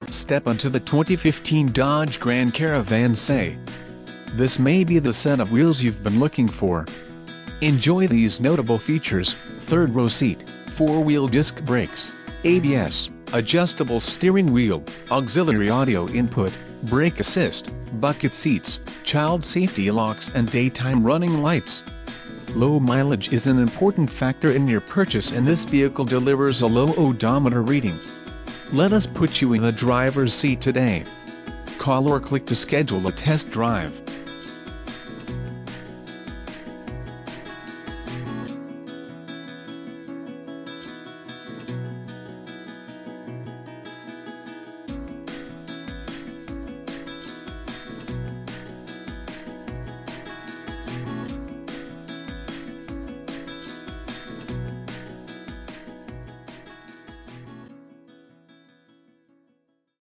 Step onto the 2015 Dodge Grand Caravan CDJ. This may be the set of wheels you've been looking for. Enjoy these notable features: third row seat, 4-wheel disc brakes, ABS, adjustable steering wheel, auxiliary audio input, brake assist, bucket seats, child safety locks and daytime running lights. Low mileage is an important factor in your purchase, and this vehicle delivers a low odometer reading. Let us put you in the driver's seat today. Call or click to schedule a test drive.